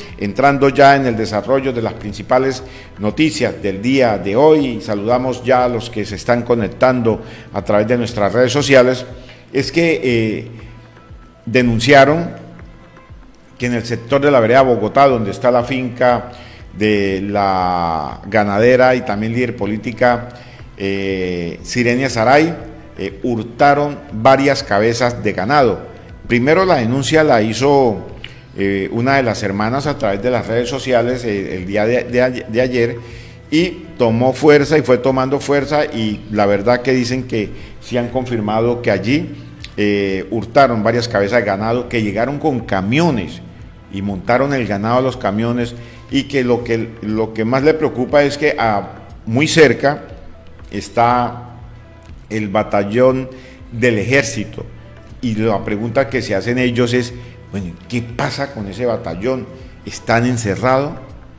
Entrando ya en el desarrollo de las principales noticias del día de hoy, saludamos ya a los que se están conectando a través de nuestras redes sociales, es que denunciaron que en el sector de la vereda Bogotá, donde está la finca de la ganadera y también líder política Sirenia Saray, hurtaron varias cabezas de ganado. Primero la denuncia la hizo una de las hermanas a través de las redes sociales el día de ayer, y tomó fuerza y fue tomando fuerza, y la verdad que dicen que sí han confirmado que allí hurtaron varias cabezas de ganado, que llegaron con camiones y montaron el ganado a los camiones, y que lo que más le preocupa es que muy cerca está el batallón del ejército, y la pregunta que se hacen ellos es, bueno, ¿qué pasa con ese batallón? ¿Están encerrados?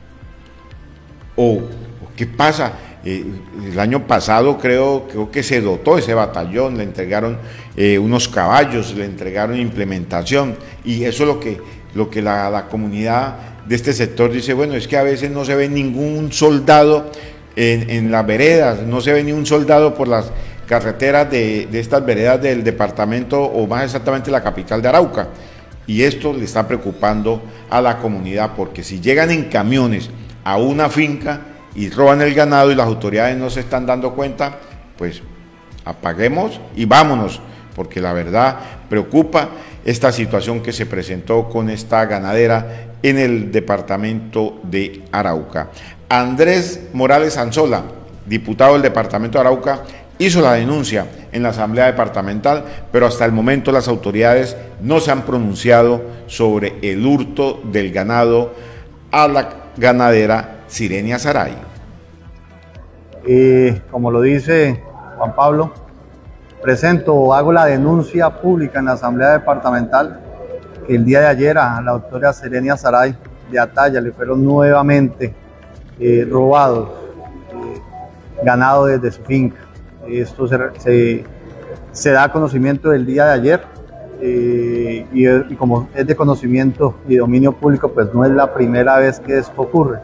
¿O qué pasa? El año pasado creo que se dotó ese batallón, le entregaron unos caballos, le entregaron implementación, y eso es lo que la comunidad de este sector dice. Bueno, es que a veces no se ve ningún soldado en las veredas, no se ve ni un soldado por las carreteras de estas veredas del departamento, o más exactamente la capital de Arauca, y esto le está preocupando a la comunidad, porque si llegan en camiones a una finca y roban el ganado y las autoridades no se están dando cuenta, pues apaguemos y vámonos, porque la verdad preocupa esta situación que se presentó con esta ganadera en el departamento de Arauca. Andrés Morales Anzola, diputado del departamento de Arauca, hizo la denuncia en la Asamblea Departamental, pero hasta el momento las autoridades no se han pronunciado sobre el hurto del ganado a la ganadera Sirenia Saray. Como lo dice Juan Pablo, presento o hago la denuncia pública en la Asamblea Departamental que el día de ayer a la doctora Sirenia Saray de Ataya le fueron nuevamente robados ganado desde su finca. Esto se da conocimiento del día de ayer, y como es de conocimiento y dominio público, pues no es la primera vez que esto ocurre.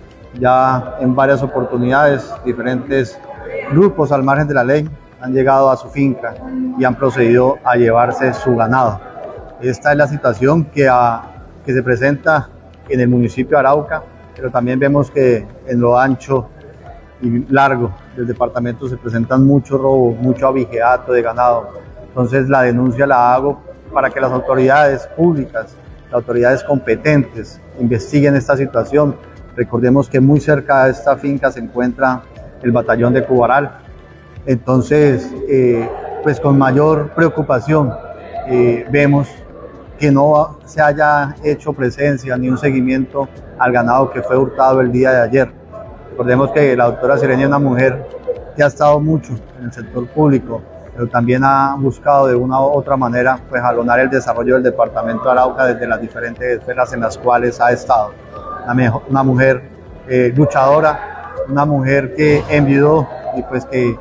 Ya en varias oportunidades diferentes grupos al margen de la ley han llegado a su finca y han procedido a llevarse su ganado. Esta es la situación que se presenta en el municipio de Arauca, pero también vemos que en lo ancho y largo del departamento se presentan muchos robos, mucho abigeato de ganado. Entonces la denuncia la hago para que las autoridades públicas, las autoridades competentes investiguen esta situación. Recordemos que muy cerca de esta finca se encuentra el batallón de Cubaral. Entonces, pues con mayor preocupación vemos que no se haya hecho presencia ni un seguimiento al ganado que fue hurtado el día de ayer. Recordemos que la doctora Sirenia es una mujer que ha estado mucho en el sector público, pero también ha buscado de una u otra manera pues jalonar el desarrollo del departamento de Arauca desde las diferentes esferas en las cuales ha estado. Una mujer luchadora, una mujer que enviudó y pues que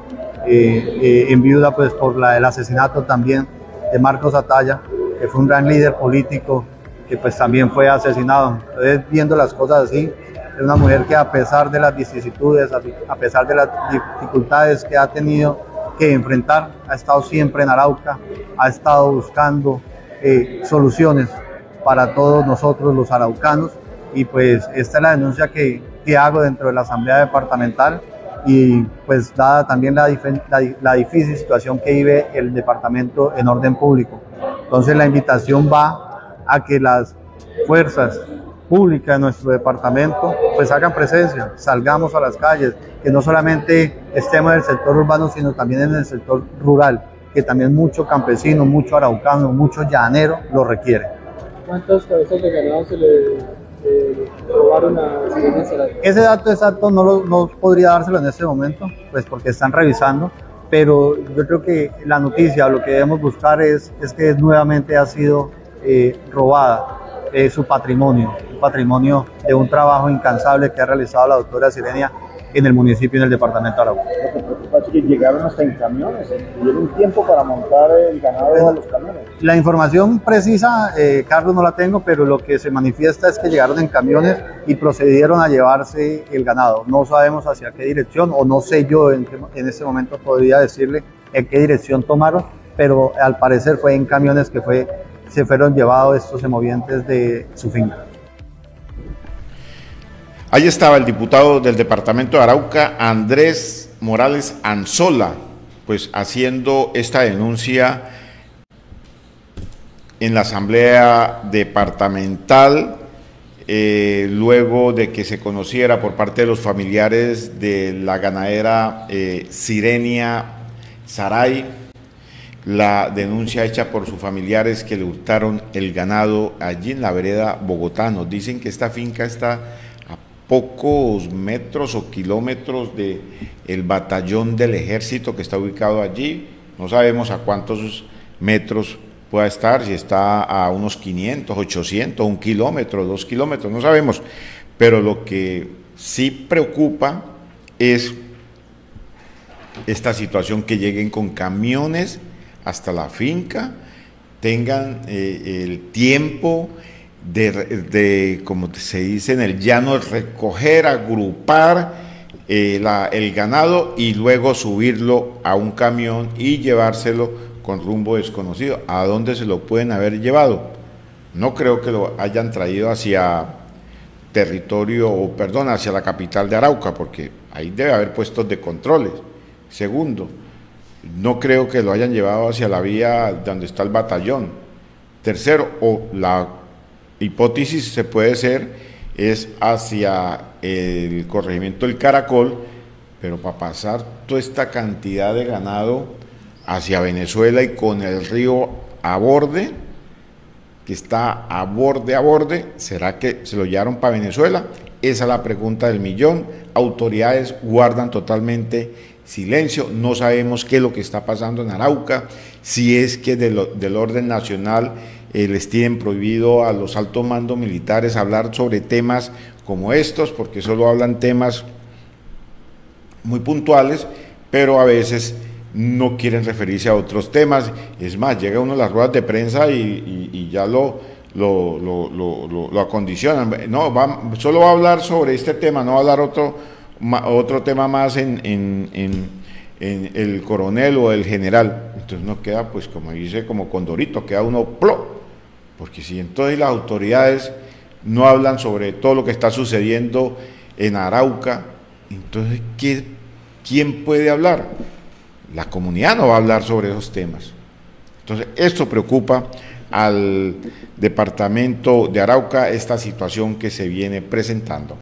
enviuda pues por el asesinato también de Marcos Ataya, que fue un gran líder político que pues también fue asesinado. Entonces, viendo las cosas así, es una mujer que a pesar de las vicisitudes, a pesar de las dificultades que ha tenido que enfrentar, ha estado siempre en Arauca, ha estado buscando soluciones para todos nosotros los araucanos, y pues esta es la denuncia que hago dentro de la Asamblea Departamental, y pues dada también la difícil situación que vive el departamento en orden público. Entonces la invitación va a que las fuerzas públicas de nuestro departamento pues hagan presencia, salgamos a las calles, que no solamente estemos en el sector urbano, sino también en el sector rural, que también mucho campesino, mucho araucano, mucho llanero lo requiere. ¿Cuántas cabezas de ganado se le robaron a Sirenia Saray? Ese dato exacto no podría dárselo en este momento, pues porque están revisando, pero yo creo que la noticia, lo que debemos buscar es que nuevamente ha sido robada su patrimonio, un patrimonio de un trabajo incansable que ha realizado la doctora Sirenia en el municipio y en el departamento de Arauca. Lo que preocupa es que llegaron hasta en camiones, tuvieron tiempo para montar el ganado a los camiones. La información precisa, Carlos, no la tengo, pero lo que se manifiesta es que llegaron en camiones y procedieron a llevarse el ganado. No sabemos hacia qué dirección, o no sé yo en este momento podría decirle en qué dirección tomaron, pero al parecer fue en camiones que se fueron llevados estos semovientes de su finca. Ahí estaba el diputado del departamento de Arauca, Andrés Morales Anzola, pues haciendo esta denuncia en la asamblea departamental, luego de que se conociera por parte de los familiares de la ganadera Sirenia Saray, la denuncia hecha por sus familiares que le hurtaron el ganado allí en la vereda Bogotá. Nos dicen que esta finca está a pocos metros o kilómetros del batallón del ejército que está ubicado allí. No sabemos a cuántos metros pueda estar, si está a unos 500, 800, 1 kilómetro, 2 kilómetros, no sabemos. Pero lo que sí preocupa es esta situación, que lleguen con camiones hasta la finca, tengan el tiempo de, como se dice en el llano, recoger, agrupar el ganado y luego subirlo a un camión y llevárselo con rumbo desconocido. ¿A dónde se lo pueden haber llevado? No creo que lo hayan traído hacia hacia la capital de Arauca, porque ahí debe haber puestos de controles. Segundo, no creo que lo hayan llevado hacia la vía donde está el batallón. Tercero, o la hipótesis se puede ser es hacia el corregimiento del Caracol, pero para pasar toda esta cantidad de ganado hacia Venezuela y con el río a borde, que está a borde, ¿será que se lo llevaron para Venezuela? Esa es la pregunta del millón. Autoridades guardan totalmente silencio, no sabemos qué es lo que está pasando en Arauca, si es que del orden nacional les tienen prohibido a los altos mandos militares hablar sobre temas como estos, porque solo hablan temas muy puntuales, pero a veces no quieren referirse a otros temas. Es más, llega uno a las ruedas de prensa y ya lo acondicionan. No, solo va a hablar sobre este tema, no va a hablar otro tema más en el coronel o el general. Entonces no queda, pues como dice, como Condorito, queda uno ¡plop! Porque si entonces las autoridades no hablan sobre todo lo que está sucediendo en Arauca, entonces ¿quién puede hablar? La comunidad no va a hablar sobre esos temas. Entonces esto preocupa al departamento de Arauca, esta situación que se viene presentando.